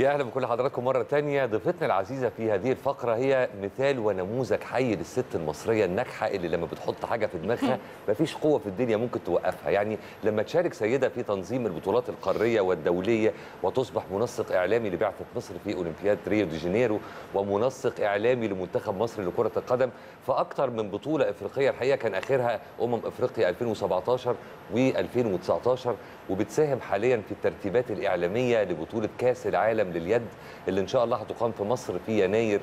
يا اهلا بكل حضراتكم مره ثانيه. ضيفتنا العزيزه في هذه الفقره هي مثال ونموذج حي للست المصريه الناجحه اللي لما بتحط حاجه في دماغها مفيش قوه في الدنيا ممكن توقفها. يعني لما تشارك سيده في تنظيم البطولات القاريه والدوليه وتصبح منسق اعلامي لبعثه مصر في اولمبياد ريو دي جانيرو ومنسق اعلامي لمنتخب مصر لكره القدم فاكثر من بطوله افريقيه، الحقيقه كان اخرها افريقيا 2017 و2019، وبتساهم حاليا في الترتيبات الاعلاميه لبطوله كاس العالم لليد اللي ان شاء الله هتقام في مصر في يناير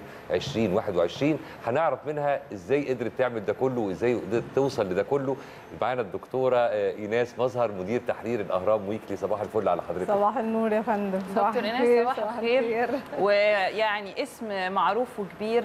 2021. هنعرف منها ازاي قدرت تعمل ده كله وازاي قدرت توصل لده كله. معانا الدكتوره ايناس مظهر مدير تحرير الاهرام ويكلي. صباح الفل على حضرتك. صباح النور يا فندم. دكتور ايناس صباح الخير. ويعني اسم معروف وكبير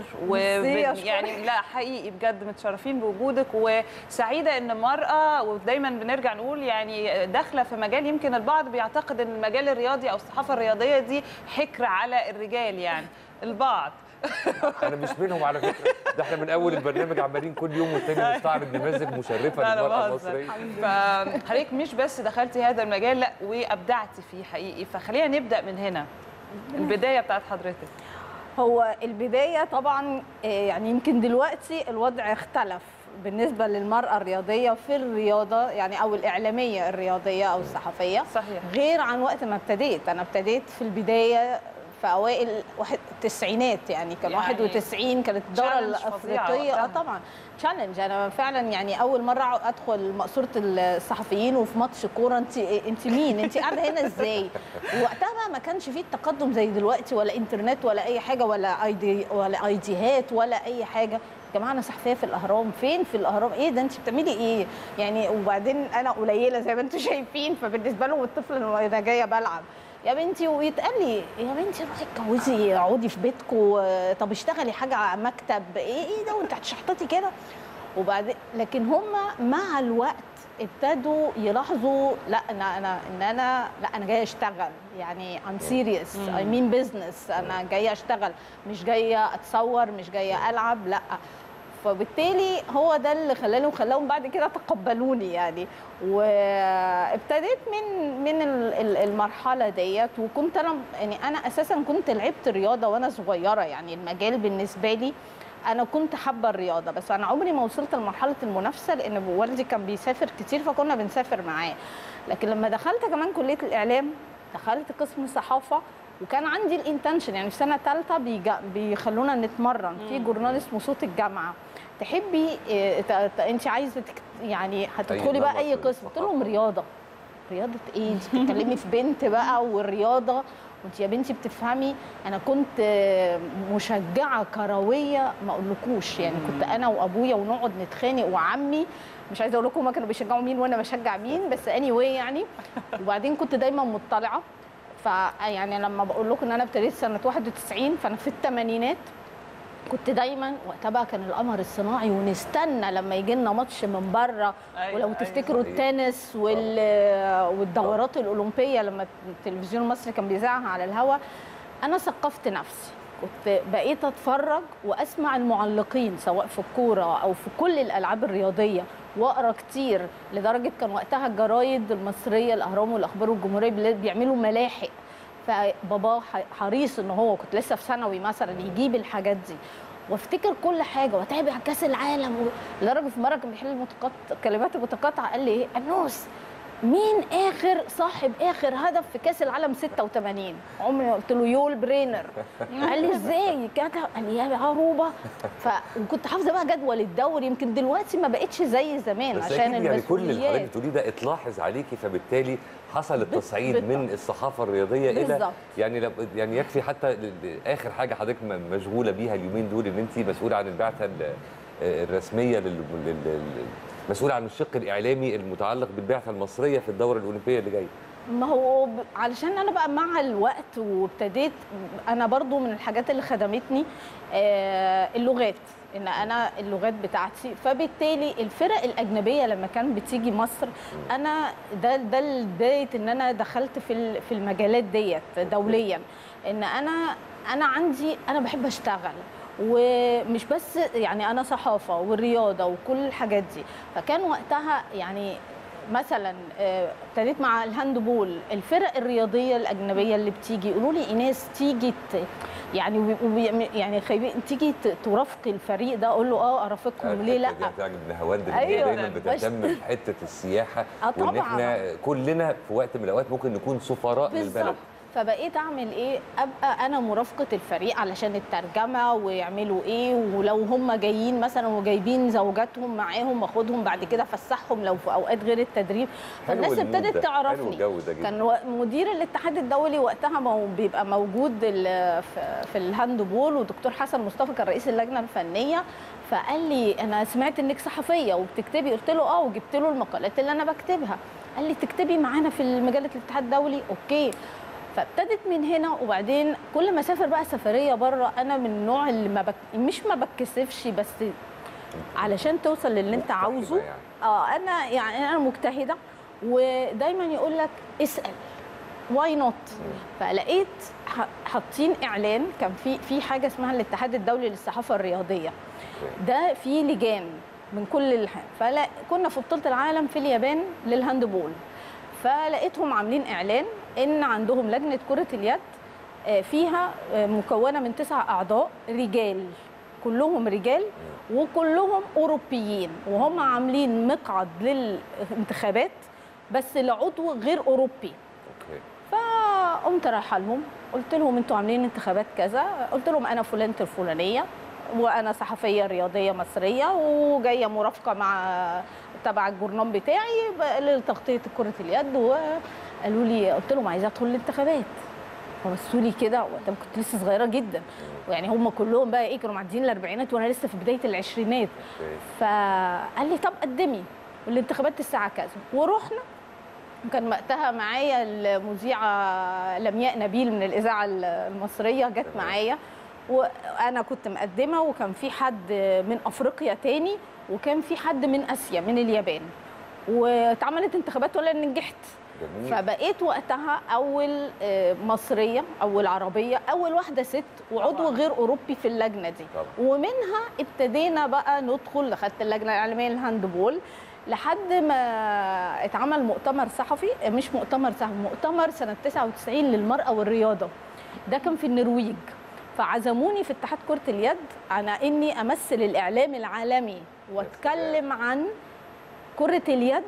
ويعني لا حقيقي بجد متشرفين بوجودك وسعيده ان مرأة، ودايما بنرجع نقول يعني داخله في مجال يمكن البعض بيعتقد ان المجال الرياضي او الصحافه الرياضيه دي حكر على الرجال، يعني البعض. انا مش منهم على فكره، ده احنا من اول البرنامج عمالين كل يوم والتاني نستعرض نماذج مشرفه للمراه المصريه. فحضرتك مش بس دخلتي هذا المجال، لا وابدعتي فيه حقيقي. فخلينا نبدا من هنا، البدايه بتاعت حضرتك. هو البدايه طبعا يعني يمكن دلوقتي الوضع اختلف بالنسبه للمراه الرياضيه في الرياضه، يعني او الاعلاميه الرياضيه او الصحفيه. صحيح. غير عن وقت ما ابتديت. انا ابتديت في البدايه في اوائل التسعينات، يعني كان 91 كانت الدوره الافريقيه. طبعا تشالنج. انا فعلا يعني اول مره ادخل مقصوره الصحفيين وفي ماتش كوره. انت مين؟ انت قاعده هنا ازاي؟ وقتها بقى ما كانش فيه التقدم زي دلوقتي، ولا انترنت ولا اي حاجه، ولا ايديهات ولا اي حاجه. يا جماعه انا صحفيه في الاهرام. فين في الاهرام؟ ايه ده؟ انت بتعملي ايه يعني؟ وبعدين انا قليله زي ما انتم شايفين، فبالنسبه لهم الطفل انا جايه بلعب يا بنتي. ويتقال لي يا بنتي روحي اتجوزي اقعدي في بيتكم، طب اشتغلي حاجه على مكتب. ايه ده وانت هتشحططي كده؟ وبعدين لكن هم مع الوقت ابتدوا يلاحظوا لا انا جايه اشتغل، يعني ام سيريس، اي مين بزنس. انا جايه اشتغل، مش جايه اتصور، مش جايه العب، لا. فبالتالي هو ده اللي خلاهم بعد كده تقبلوني يعني. وابتديت من المرحله ديت. وكنت انا اساسا كنت لعبت رياضه وانا صغيره، يعني المجال بالنسبه لي انا كنت حابه الرياضه، بس انا عمري ما وصلت لمرحله المنافسه لان والدي كان بيسافر كتير فكنا بنسافر معاه. لكن لما دخلت كمان كليه الاعلام دخلت قسم صحافه، وكان عندي الانتنشن يعني في سنه ثالثه بيخلونا نتمرن في جورنال اسمه صوت الجامعه. تحبي انت عايزه يعني هتدخلي بقى اي قسم؟ قلت لهم رياضه ايه؟ انت بتتكلمي في بنت بقى والرياضه، وانت يا بنتي بتفهمي. انا كنت مشجعه كرويه ما اقولكوش، يعني كنت انا وابويا ونقعد نتخانق، وعمي مش عايزه اقول لكم ما كانوا بيشجعوا مين وانا بشجع مين، بس اني واي يعني. وبعدين كنت دايما مطلعه. فيعني لما بقول لكم ان انا ابتديت سنه 91 فانا في الثمانينات كنت دايما وقتها بقى كان القمر الصناعي ونستنى لما يجي لنا ماتش من بره. ولو تفتكروا التنس والدورات الاولمبيه لما التلفزيون المصري كان بيذاعها على الهواء، انا ثقفت نفسي. كنت بقيت اتفرج واسمع المعلقين سواء في الكوره او في كل الالعاب الرياضيه، واقرا كتير لدرجه كان وقتها الجرايد المصريه الاهرام والاخبار والجمهوريه بيعملوا ملاحق. فبابا حريص ان هو كنت لسه في ثانوي مثلا يجيب الحاجات دي، وافتكر كل حاجه واتابع كاس العالم. لدرجه في مره كان بيحل كلمات متقاطعه قال لي ايه انوس مين صاحب اخر هدف في كاس العالم 86؟ عمري قلت له يول برينر. قال لي ازاي كده؟ قال لي يا عروبه. وكنت حافظه بقى جدول الدوري. يمكن دلوقتي ما بقتش زي زمان عشان المسؤوليات. يعني كل اللي حضرتك بتقوليه ده اتلاحظ عليكي، فبالتالي حصل التصعيد من الصحافه الرياضيه الى يعني يكفي حتى اخر حاجه حضرتك مشغوله بيها اليومين دول ان انت مسؤوله عن البعثه الرسميه مسؤول عن الشق الاعلامي المتعلق بالبعثه المصريه في الدوره الاولمبيه اللي جايه. ما هو علشان انا بقى مع الوقت وابتديت انا برضو من الحاجات اللي خدمتني اللغات، ان انا اللغات بتاعتي. فبالتالي الفرق الاجنبيه لما كان بتيجي مصر انا ده بدايه ان انا دخلت في المجالات ديت دوليا. ان انا بحب اشتغل، ومش بس يعني انا صحافه والرياضه وكل الحاجات دي. فكان وقتها يعني مثلا ابتديت مع الهاندبول، الفرق الرياضيه الاجنبيه اللي بتيجي يقولوا لي ايناس تيجي يعني تيجي ترافقي الفريق ده، اقول له ارافقهم ليه لا. بتعجب نهاوند أيوة. دايما بتهتم بحته السياحه وان احنا كلنا في وقت من الاوقات ممكن نكون سفراء للبلد. فبقيت اعمل ايه؟ ابقى انا مرافقه الفريق علشان الترجمه ويعملوا ايه، ولو هم جايين مثلا وجايبين زوجاتهم معاهم اخدهم بعد كده افسحهم لو في اوقات غير التدريب. فالناس ابتدت تعرفني. كان مدير الاتحاد الدولي وقتها بيبقى موجود في الهاندبول، ودكتور حسن مصطفى كان رئيس اللجنه الفنيه، فقال لي انا سمعت انك صحفيه وبتكتبي. قلت له وجبت له المقالات اللي انا بكتبها. قال لي تكتبي معانا في مجله الاتحاد الدولي؟ اوكي. فابتدت من هنا، وبعدين كل ما اسافر بقى سفريه بره، انا من النوع اللي مش ما بتكسفش، بس علشان توصل للي انت عاوزه يعني. انا مجتهده، ودايما يقول لك اسال واي نوت. فلقيت حاطين اعلان، كان في حاجه اسمها الاتحاد الدولي للصحافه الرياضيه، ده في لجان من كل فكنا في بطوله العالم في اليابان للهاندبول، فلقيتهم عاملين اعلان ان عندهم لجنه كره اليد فيها مكونه من 9 اعضاء رجال، كلهم رجال وكلهم اوروبيين، وهم عاملين مقعد للانتخابات بس لعضو غير اوروبي. فقمت رايحه لهم، قلت لهم انتوا عاملين انتخابات كذا، قلت لهم انا فلانه الفلانيه وانا صحفيه رياضيه مصريه وجايه مرافقه مع تبع الجورنال بتاعي لتغطيه كره اليد. وقالوا لي، قلت لهم عايزه ادخل الانتخابات. فبصوا لي كده، وقتها كنت لسه صغيره جدا، ويعني هم كلهم بقى ايه كانوا معديين الاربعينات وانا لسه في بدايه العشرينات. فقال لي طب قدمي، والانتخابات الساعه كذا. ورحنا، وكان وقتها معايا المذيعه لمياء نبيل من الاذاعه المصريه جت معايا، وانا كنت مقدمه، وكان في حد من افريقيا تاني، وكان في حد من اسيا من اليابان، واتعملت انتخابات ولا نجحت. جميل. فبقيت وقتها اول مصريه، اول عربيه، اول واحده ست وعضو غير اوروبي في اللجنه دي. ومنها ابتدينا بقى ندخل، دخلت اللجنه العالميه للهاندبول لحد ما اتعمل مؤتمر صحفي، مش مؤتمر صحفي، مؤتمر سنه 99 للمراه والرياضه، ده كان في النرويج. فعزموني في اتحاد كرة اليد على اني امثل الاعلام العالمي واتكلم عن كرة اليد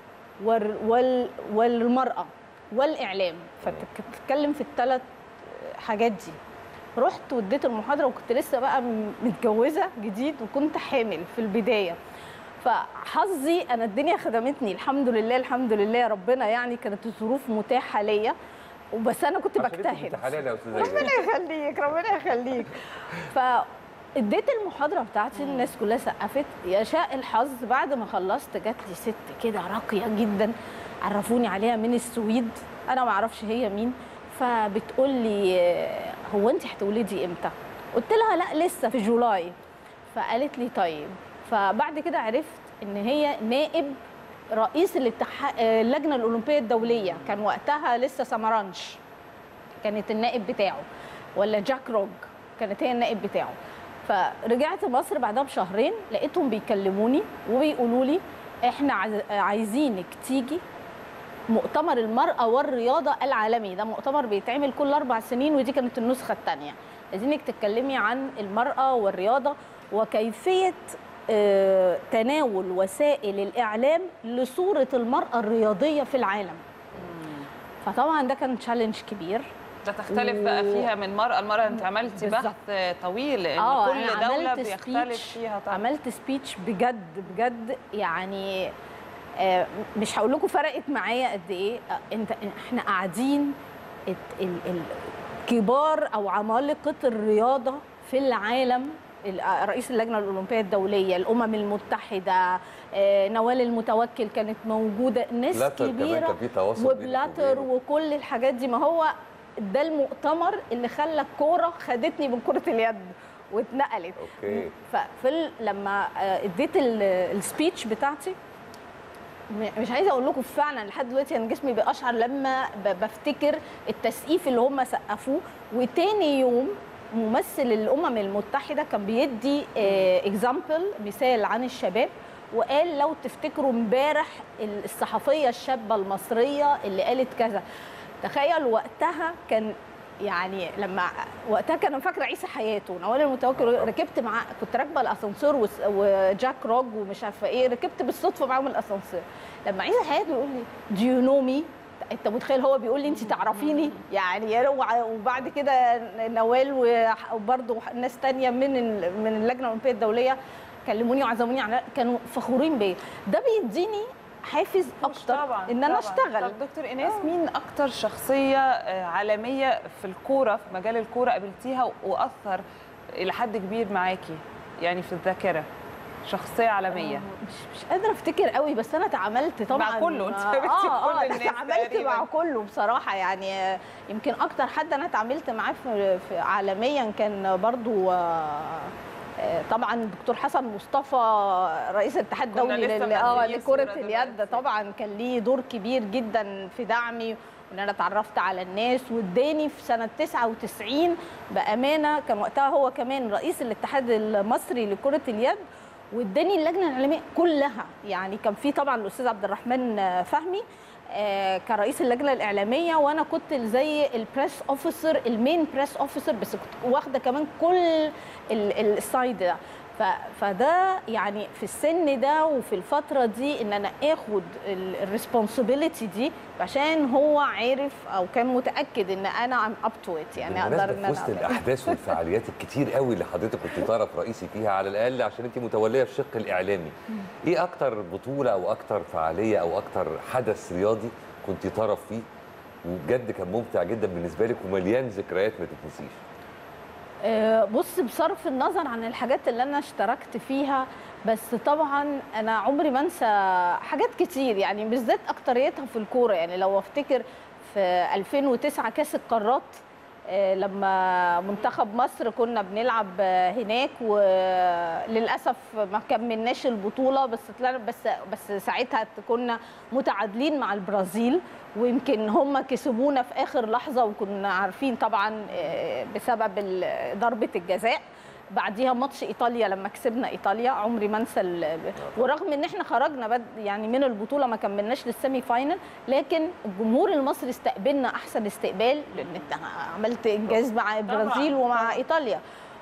والمرأة والاعلام، فتتكلم في الثلاث حاجات دي. رحت واديت المحاضرة، وكنت لسه بقى متجوزة جديد وكنت حامل في البداية. فحظي انا الدنيا خدمتني الحمد لله، الحمد لله ربنا، يعني كانت الظروف متاحة ليا، وبس انا كنت بجتهد. ربنا يخليك ربنا يخليك. فاديت المحاضره بتاعتي، الناس كلها سقفت. يشاء الحظ بعد ما خلصت جات لي ست كده راقيه جدا، عرفوني عليها من السويد، انا ما اعرفش هي مين. فبتقول لي هو انت هتولدي امتى؟ قلت لها لا لسه في جولاي. فقالت لي طيب. فبعد كده عرفت ان هي نائب رئيس اللجنه الاولمبيه الدوليه، كان وقتها لسه سامرانش كانت النائب بتاعه، ولا جاك روج كانت هي النائب بتاعه. فرجعت مصر بعدها بشهرين، لقيتهم بيكلموني وبيقولوا لي احنا عايزينك تيجي مؤتمر المراه والرياضه العالمي، ده مؤتمر بيتعمل كل 4 سنين، ودي كانت النسخه الثانيه. عايزينك تتكلمي عن المراه والرياضه وكيفيه تناول وسائل الإعلام لصورة المرأة الرياضية في العالم. فطبعا ده كان تشالنج كبير. ده تختلف بقى فيها من مرأة لمرأة. انت عملتي بحث طويل لان كل دولة بيختلف فيها طبعا. عملت سبيتش بجد بجد، يعني مش هقول لكم فرقت معايا قد ايه. احنا قاعدين كبار او عمالقة الرياضة في العالم، رئيس اللجنه الاولمبيه الدوليه، الامم المتحده، نوال المتوكل كانت موجوده، ناس كبيره، وبلاتر وكل الحاجات دي. ما هو ده المؤتمر اللي خلى الكوره خدتني من كره اليد واتنقلت. اوكي. لما اديت السبيتش بتاعتي، مش عايزه اقول لكم فعلا لحد دلوقتي انا جسمي بيقشعر لما بفتكر التسقيف اللي هم سقفوه. وتاني يوم ممثل الامم المتحده كان بيدي اكزامبل، مثال عن الشباب، وقال لو تفتكروا امبارح الصحفيه الشابه المصريه اللي قالت كذا. تخيل وقتها كان يعني لما وقتها كان فاكره عيسى حياته نوال المتوكل، ركبت معاه، كنت راكبه الاسانسير وجاك روج ومش عارفه ايه، ركبت بالصدفه معاهم الاسانسير. لما عيسى حياته يقول لي دو يو نو مي، انت متخيل هو بيقول لي انت تعرفيني يعني. وبعد كده نوال وبرده ناس ثانيه من اللجنه الاولمبيه الدوليه كلموني وعزموني على، كانوا فخورين بيا. ده بيديني حافز اكتر طبعاً ان انا اشتغل. طب دكتور ايناس، مين اكتر شخصيه عالميه في الكوره، في مجال الكوره قابلتيها واثر الى حد كبير معاكي يعني في الذاكره؟ شخصيه عالميه. مش قادره افتكر قوي، بس انا تعاملت طبعا مع كله. انت كل الناس تعاملت مع كله بصراحه يعني. يمكن اكتر حد انا تعاملت معاه في عالميا كان برضو طبعا الدكتور حسن مصطفى رئيس الاتحاد الدولي لكرة اليد. طبعا كان ليه دور كبير جدا في دعمي وان انا اتعرفت على الناس، واداني في سنه 99 بامانه، كان وقتها هو كمان رئيس الاتحاد المصري لكرة اليد، واداني اللجنه العلميه كلها. يعني كان في طبعا الاستاذ عبد الرحمن فهمي كرئيس اللجنه الاعلاميه، وانا كنت زي البريس اوفيسر، المين بريس اوفيسر، بس كنت واخده كمان كل السايد ده. فده يعني في السن ده وفي الفتره دي ان انا اخد الريسبونسبيلتي دي، عشان هو عارف او كان متاكد ان انا اب تو ات، يعني اقدر ان انا في وسط الاحداث والفعاليات الكتير قوي اللي حضرتك كنت طرف رئيسي فيها، على الاقل عشان انت متوليه الشق الاعلامي، ايه اكتر بطوله او اكتر فعاليه او اكتر حدث رياضي كنت طرف فيه وبجد كان ممتع جدا بالنسبه لك ومليان ذكريات ما تتنسيش؟ بص، بصرف النظر عن الحاجات اللي انا اشتركت فيها، بس طبعا انا عمري ما انسى حاجات كتير، يعني بالذات اكتريتها في الكوره. يعني لو افتكر في 2009 كاس القارات، لما منتخب مصر كنا بنلعب هناك وللاسف ما كملناش البطوله، بس طلعنا بس ساعتها كنا متعادلين مع البرازيل، ويمكن هم كسبونا في اخر لحظه، وكنا عارفين طبعا بسبب ضربه الجزاء. بعديها ماتش ايطاليا لما كسبنا ايطاليا، عمري ما انسى ورغم ان احنا خرجنا يعني من البطوله ما كملناش للسيمي فاينل، لكن الجمهور المصري استقبلنا احسن استقبال، لان انت عملت انجاز مع البرازيل ومع ايطاليا.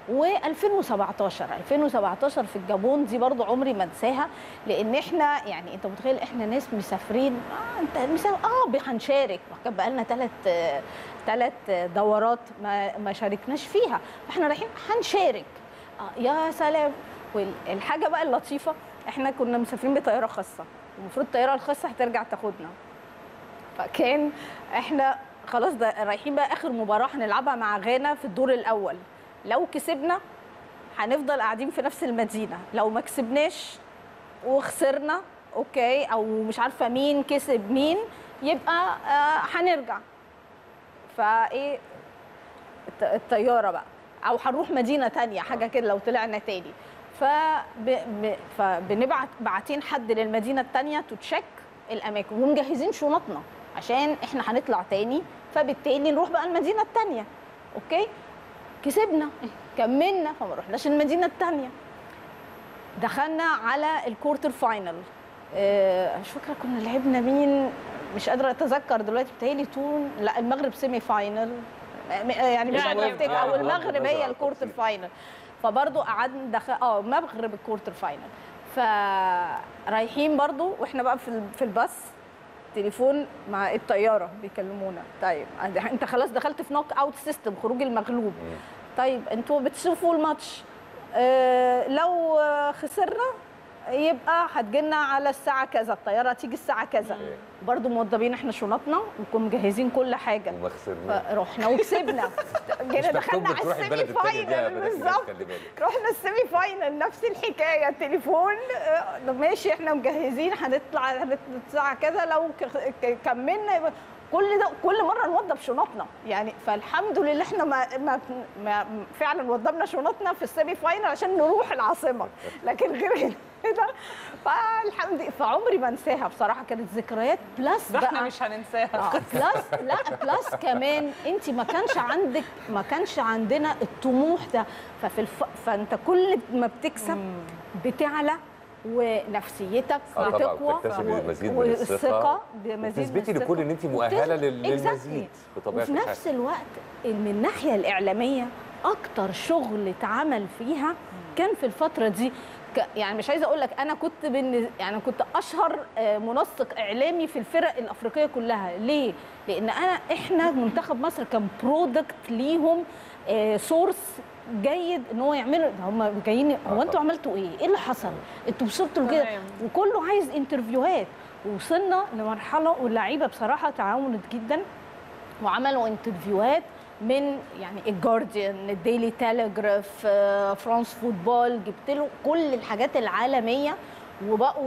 و2017 في الجابون دي برضو عمري ما انساها، لان احنا يعني انت متخيل احنا ناس مسافرين، هنشارك، كان بقى لنا ثلاث دورات ما شاركناش فيها، فاحنا رايحين هنشارك. يا سلام. والحاجه بقى اللطيفه، احنا كنا مسافرين بطياره خاصه، المفروض الطياره الخاصه هترجع تاخدنا، فكان احنا خلاص ده رايحين بقى اخر مباراه هنلعبها مع غانا في الدور الاول، لو كسبنا هنفضل قاعدين في نفس المدينه، لو ما كسبناش وخسرنا اوكي، او مش عارفه مين كسب مين، يبقى هنرجع. فايه الطياره بقى، او هنروح مدينه تانية حاجه كده لو طلعنا تاني، فبنبعت باعتين حد للمدينه التانية تتشيك الاماكن، ومجهزين شنطنا عشان احنا هنطلع تاني، فبالتالي نروح بقى المدينه التانية. اوكي، كسبنا كملنا، فما رحناش المدينه الثانيه. دخلنا على الكورتر فاينل، مش فاكره كنا لعبنا مين، مش قادره اتذكر دلوقتي، بتهيألي لا المغرب سيمي فاينل، يعني مش قادره افتكر، او المغرب هي الكورتر فاينل. فبرضو قعدنا المغرب الكورتر فاينل، فرايحين برضو واحنا بقى في الباص، تليفون مع الطياره بيكلمونا، طيب انت خلاص دخلت في نوك اوت سيستم، خروج المغلوب، طيب انتوا بتشوفوا الماتش، لو خسرنا يبقى هتجينا على الساعه كذا، الطياره هتيجي الساعه كذا. برضو موضبين احنا شنطنا وكنا مجهزين كل حاجه، وما خسرنا، رحنا وكسبنا، جينا دخلنا على السيمي فاينل بالظبط، رحنا السيمي فاينل نفس الحكايه، تليفون ماشي احنا مجهزين هنطلع الساعه كذا، لو كملنا كل ده، كل مره نوضب شنطنا يعني. فالحمد لله احنا ما فعلا وضبنا شنطنا في السيمي فاينل عشان نروح العاصمه، لكن غير كده فالحمد لله. فعمري ما انساها بصراحه، كانت ذكريات بلس بقى، احنا مش هننساها بلس، لا بلس كمان انت ما كانش عندنا الطموح ده، فانت كل ما بتكسب بتعلى ونفسيتك بتقوى والثقه بتثبتي لكل ان انت مؤهله للمزيد بطبيعه الحال. وفي نفس الوقت من الناحيه الاعلاميه اكتر شغل اتعمل فيها كان في الفتره دي. يعني مش عايزه اقول لك انا كنت يعني كنت اشهر منسق اعلامي في الفرق الافريقيه كلها. ليه؟ لان احنا منتخب مصر كان برودكت ليهم، سورس جيد ان هو يعملوا. هم جايين هو انتوا عملتوا ايه؟ ايه اللي حصل؟ انتوا وصلتوا لكده؟ وكله عايز انترفيوهات. وصلنا لمرحله واللعيبه بصراحه تعاونت جدا وعملوا انترفيوهات من يعني الجارديان، الديلي تيليجراف، فرانس فوتبول، جبت له كل الحاجات العالميه وبقوا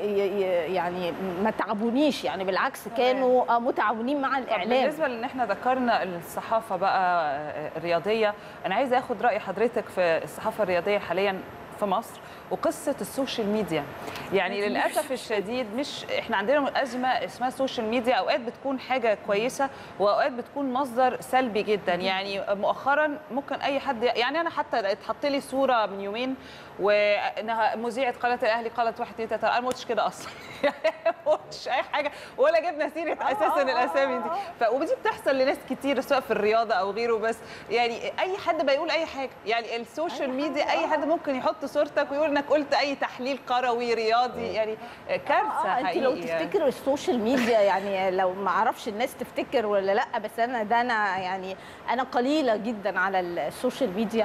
يعني ما تعبونيش، يعني بالعكس كانوا متعاونين مع الاعلام. بالنسبه لان احنا ذكرنا الصحافه بقى الرياضيه، انا عايزه اخد راي حضرتك في الصحافه الرياضيه حاليا في مصر وقصه السوشيال ميديا. يعني للاسف الشديد مش احنا عندنا ازمه اسمها السوشيال ميديا، اوقات بتكون حاجه كويسه واوقات بتكون مصدر سلبي جدا. يعني مؤخرا ممكن اي حد، يعني انا حتى اتحط لي صوره من يومين وانها مذيعه قناه الاهلي قالت 1 2 3، انا ما قلتش كده اصلا يعني ما قلتش اي حاجه ولا جبنا سيره اساسا الاسامي دي. ودي بتحصل لناس كتير سواء في الرياضه او غيره. بس يعني اي حد بيقول اي حاجه، يعني السوشيال ميديا اي حد ممكن يحط صورتك ويقول انك قلت اي تحليل كروي رياضي، يعني كارثه حقيقيه. انت لو تفتكروا السوشيال ميديا، يعني لو ما اعرفش الناس تفتكر ولا لا، بس انا يعني انا قليله جدا على السوشيال ميديا.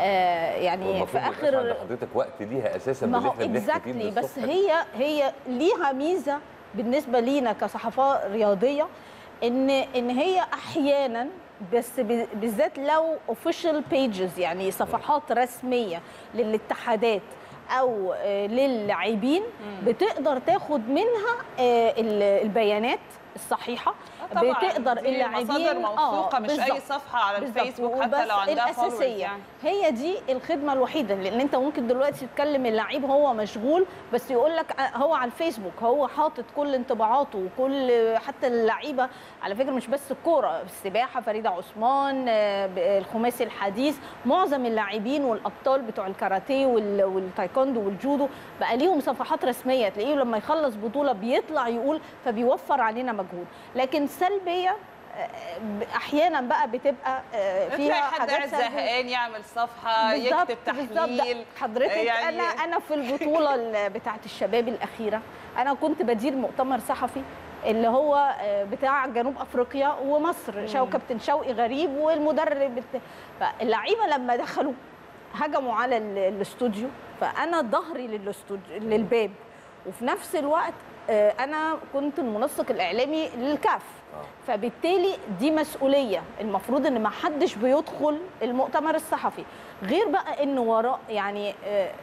يعني في اخر عند حضرتك وقت ليها اساسا ما هو اكزاكتلي. بس هي ليها ميزه بالنسبه لينا كصحافه رياضيه، ان هي احيانا بس بالذات لو اوفيشال بيجز، يعني صفحات رسميه للاتحادات او للاعبين، بتقدر تاخد منها البيانات الصحيحه. بتقدر اللاعبين مصادر موثوقه مش اي صفحه على الفيسبوك حتى لو عندها الاساسيه يعني. هي دي الخدمه الوحيده، لان انت ممكن دلوقتي تكلم اللعيب هو مشغول بس يقول لك هو على الفيسبوك هو حاطط كل انطباعاته وكل حتى اللعيبه على فكره مش بس الكوره، السباحه فريده عثمان، الخماسي الحديث، معظم اللاعبين والابطال بتوع الكاراتيه والتايكوندو والجودو بقى ليهم صفحات رسميه، تلاقيه لما يخلص بطوله بيطلع يقول، فبيوفر علينا مجهود. لكن سلبيه احيانا بقى بتبقى فيها حاجات قاعد زهقان يعمل صفحه يكتب تحليل. حضرتك يعني انا في البطوله بتاعه الشباب الاخيره انا كنت بدير مؤتمر صحفي اللي هو بتاع جنوب افريقيا ومصر، كابتن شوقي غريب والمدرب فاللعيبه لما دخلوا هجموا على الاستوديو، فانا ظهري للباب، وفي نفس الوقت انا كنت المنسق الاعلامي للكاف، فبالتالي دي مسؤوليه المفروض ان ما حدش بيدخل المؤتمر الصحفي، غير بقى انه وراء يعني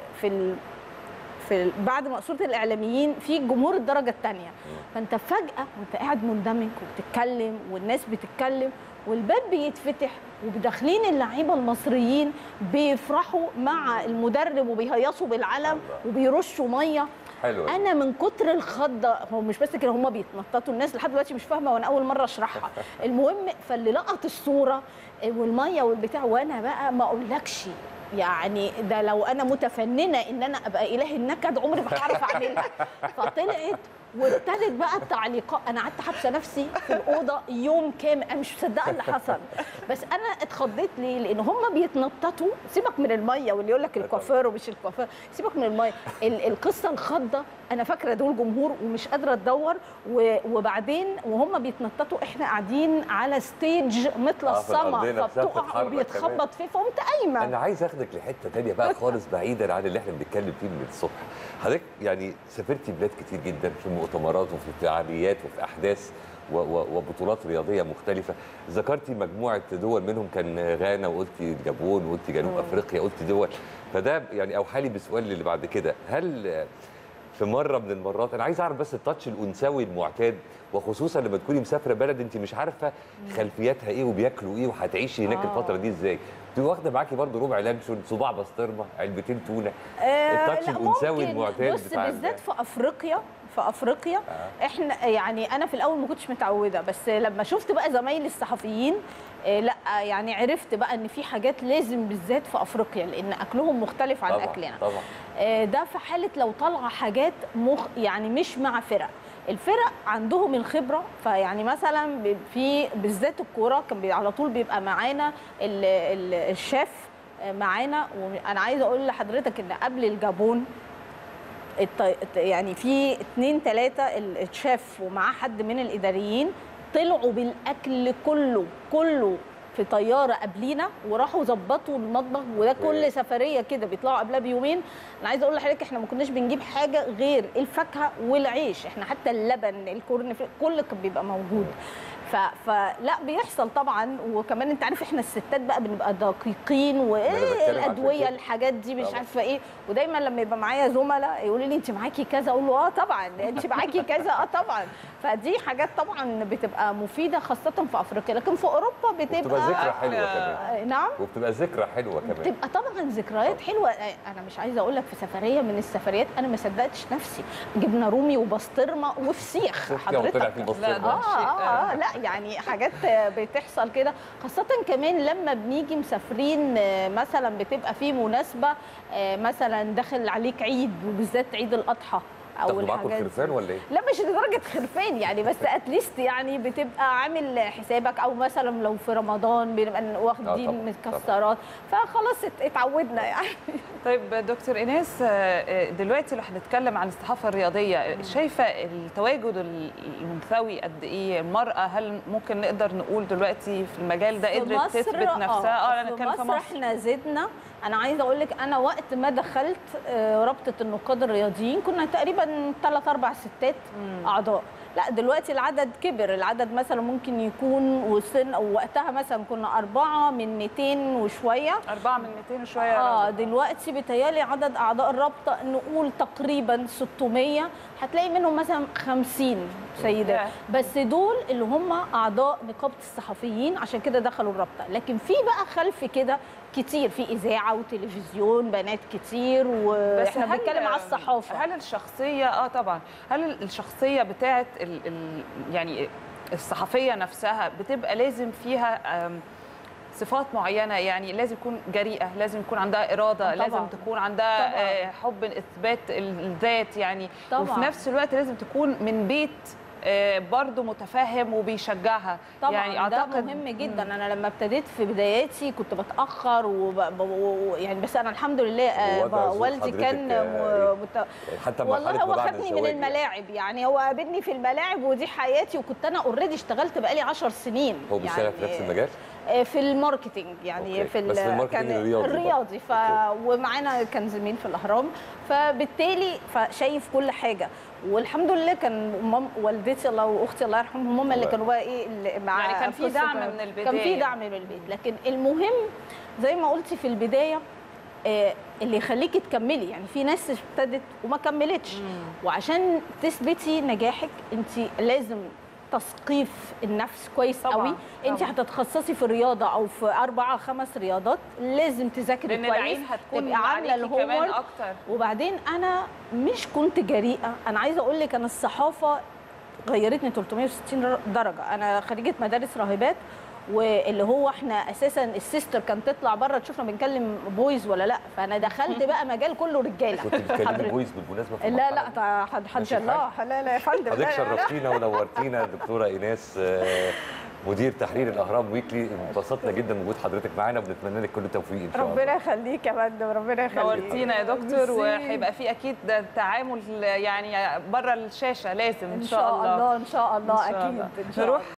في بعد مقصوره الاعلاميين في جمهور الدرجه الثانيه، فانت فجاه وانت قاعد مندمج وبتتكلم والناس بتتكلم والباب بيتفتح وداخلين اللعيبه المصريين بيفرحوا مع المدرب وبيهيصوا بالعلم وبيرشوا ميه. حلو. انا من كتر الخضه، هو مش بس كده، هم بيتنططوا، الناس لحد دلوقتي مش فاهمه وانا اول مره اشرحها. المهم فاللي لقط الصوره والميه والبتاع، وانا بقى ما اقولكش يعني ده لو انا متفننه ان انا ابقى اله النكد عمري ما هعرف اعملها. فطلعت وابتدت بقى التعليقات، انا قعدت حابسه نفسي في الاوضه يوم كامل، انا مش مصدقه اللي حصل، بس انا اتخضيت ليه؟ لان هم بيتنططوا، سيبك من الميه واللي يقول لك الكوافير ومش الكوافير، سيبك من الميه، القصه الخضه انا فاكره دول جمهور ومش قادره ادور، وبعدين وهم بيتنططوا احنا قاعدين على ستيج مثل السما، فبتقع وبيتخبط فيه، فقمت قايمه. انا عايز اخدك لحته ثانيه بقى خالص بعيدا عن اللي احنا بنتكلم فيه من الصبح. حضرتك يعني سافرتي بلاد كتير جدا في مؤتمرات وفي فعاليات وفي احداث وبطولات رياضيه مختلفه، ذكرتي مجموعه دول منهم كان غانا، وقلتي الجابون، وقلتي جنوب افريقيا، قلتي دول، فده يعني اوحالي بسؤال اللي بعد كده، هل في مره من المرات انا عايز اعرف بس التاتش الانثوي المعتاد، وخصوصا لما تكوني مسافره بلد انت مش عارفه خلفياتها ايه وبياكلوا ايه وهتعيشي هناك الفتره دي ازاي، تبقي واخده معاكي برضه ربع لانشون، صباع بسطرمه، علبتين تونه، التاتش الانثوي المعتاد بص بالذات في افريقيا احنا يعني انا في الاول ما كنتش متعوده، بس لما شفت بقى زمايلي الصحفيين لا يعني عرفت بقى ان في حاجات لازم بالذات في افريقيا، لان اكلهم مختلف عن طبعًا اكلنا. طبعا. ده في حاله لو طالعه حاجات يعني مش مع فرق. الفرق عندهم الخبره، فيعني مثلا في بالذات الكوره كان على طول بيبقى معانا الشاف معانا. وانا عايزه اقول لحضرتك ان قبل الجابون يعني في 2 3 الشاف ومعاه حد من الاداريين طلعوا بالاكل كله في طياره قبلينا وراحوا ظبطوا المطبخ. وده كل سفريه كده بيطلعوا قبلها بيومين. انا عايزه اقول لحضرتك احنا ما كناش بنجيب حاجه غير الفاكهه والعيش، احنا حتى اللبن الكورن كل كان بيبقى موجود. فلا بيحصل طبعا. وكمان انت عارف احنا الستات بقى بنبقى دقيقين، وايه الادويه الحاجات دي مش عارفه ايه. ودايما لما يبقى معايا زملاء يقولوا لي انت معاكي كذا، اقول له اه طبعا انت معاكي كذا طبعا. فدي حاجات طبعا بتبقى مفيده خاصه في افريقيا، لكن في اوروبا بتبقى ذكرى حلوه كمان. نعم، وبتبقى ذكرى حلوه كمان، بتبقى طبعا ذكريات حلوه. انا مش عايزه اقول لك في سفريه من السفريات انا ما صدقتش نفسي، جبنا رومي وبسطرمه وفسيخ حضرتك. لا يعني حاجات بتحصل كده، خاصه كمان لما بنيجي مسافرين مثلا بتبقى في مناسبه مثلا داخل عليك عيد، وبالذات عيد الاضحى او معاكم خرفان ولا ايه؟ لا مش لدرجه خرفان يعني، بس اتليست يعني بتبقى عامل حسابك. او مثلا لو في رمضان بنبقى واخدين مكسرات، فخلاص اتعودنا يعني. طيب دكتور ايناس، دلوقتي لو هنتكلم عن الصحافه الرياضيه، شايفه التواجد الانثوي قد ايه؟ المراه هل ممكن نقدر نقول دلوقتي في المجال ده قدرت تثبت نفسها؟ في مصر احنا زدنا. انا عايزه اقول لك انا وقت ما دخلت رابطه النقاد الرياضيين كنا تقريبا 3 4 ستات اعضاء. لا دلوقتي العدد كبر، العدد مثلا ممكن يكون وصلنا او وقتها مثلا كنا 4 من 200 وشويه. 4 من 200 وشويه. دلوقتي بيتهيألي عدد اعضاء الرابطه نقول تقريبا 600، هتلاقي منهم مثلا 50 سيدات بس، دول اللي هم اعضاء نقابه الصحفيين عشان كده دخلوا الرابطه. لكن في بقى خلف كده كتير، في اذاعه وتلفزيون بنات كتير، واحنا بنتكلم على الصحافه. هل الشخصيه طبعا، هل الشخصيه بتاعت يعني الصحفيه نفسها بتبقى لازم فيها صفات معينه؟ يعني لازم تكون جريئه، لازم يكون عندها اراده، طبعًا. لازم تكون عندها حب اثبات الذات يعني طبعًا. وفي نفس الوقت لازم تكون من بيت برضه متفاهم وبيشجعها طبعا. يعني اعتقد ده مهم جدا. انا لما ابتديت في بداياتي كنت بتاخر يعني بس انا الحمد لله والدي كان حتى والله هو خدني من الملاعب، يعني هو قابلني في الملاعب ودي حياتي، وكنت انا اوريدي اشتغلت بقالي 10 سنين. هو بيشتغل في نفس المجال؟ في الماركتينج يعني في الماركتينج الرياضي ومعانا كان زميل في الاهرام، فبالتالي فشايف كل حاجه. والحمد لله كان والدتي الله واختي الله يرحمهم هم اللي كانوا بقى ايه اللي مع يعني كان في دعم من البدايه، كان في دعم من البيت. لكن المهم زي ما قلتي في البدايه اللي يخليكي تكملي، يعني في ناس ابتدت وما كملتش، وعشان تثبتي نجاحك انت لازم تثقيف النفس كويس قوي. انت هتتخصصي في رياضه او في 4 5 رياضات، لازم تذاكري كويس، العين هتكون عامله الهومورك اكتر. وبعدين انا مش كنت جريئه، انا عايزه اقول لك انا الصحافه غيرتني 360 درجه. انا خريجه مدارس راهبات، واللي هو احنا اساسا السيستر كانت تطلع بره تشوفنا بنكلم بويز ولا لا، فانا دخلت بقى مجال كله رجاله. كنت بتكلمي بويز بالمناسبه في لا حد الله لا يا فندم. حضرتك شرفتينا ونورتينا دكتوره ايناس مدير تحرير الاهرام ويكلي. انبسطنا جدا بوجود حضرتك معانا، وبنتمنى لك كل التوفيق ان شاء الله. ربنا يخليك يا فندم، ربنا يخليك. نورتينا يا دكتور، وهيبقى في اكيد تعامل يعني بره الشاشه لازم ان شاء الله. ان شاء الله اكيد. نروح